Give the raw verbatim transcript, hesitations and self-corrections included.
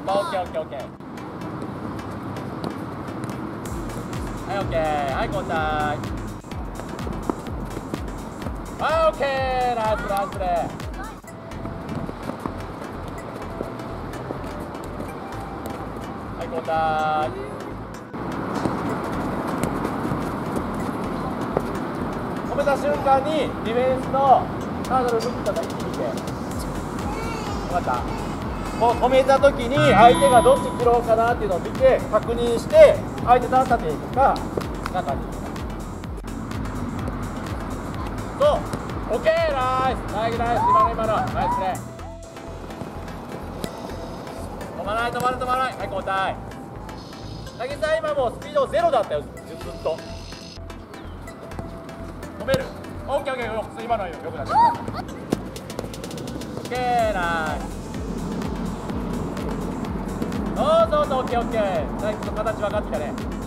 オッケーオッケーオッケー。はいオッケー。はい交代。はいオッケー。ナイスナイスプレー。はい交代。止めた瞬間にディフェンスのハードル向きとか一気に見て。分かった。こう止めた時に相手がどっち切ろうかなっていうのを見て確認して相手と縦に行くか中に行くか。そう OK ナイスナイスナイス今の今のナイスプレー。止まらない止まらない止まらない。はい交代。武井さん今もうスピードゼロだったよずっと。止める。オッケーオッケー今のよよくなった。オッケーナイス。そうそうそう、オッケーオッケー。ナイスの形分かってきたね。